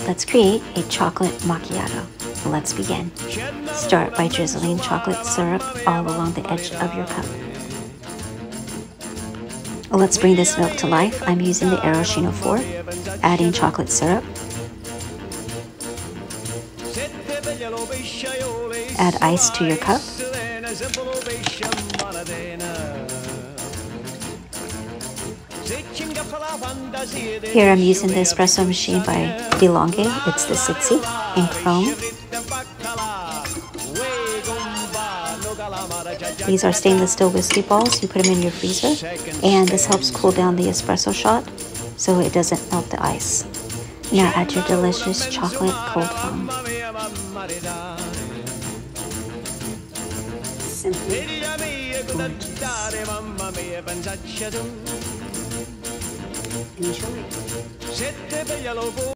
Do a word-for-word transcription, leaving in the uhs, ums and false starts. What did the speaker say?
Let's create a chocolate macchiato. Let's begin. Start by drizzling chocolate syrup all along the edge of your cup. Let's bring this milk to life. I'm using the Aeroschino four, adding chocolate syrup. Add ice to your cup. Here I'm using the espresso machine by DeLonghi. It's the sixty in chrome. These are stainless steel whiskey balls. You put them in your freezer, and this helps cool down the espresso shot so it doesn't melt the ice. Now add your delicious chocolate cold foam. Simply gorgeous. Enjoy.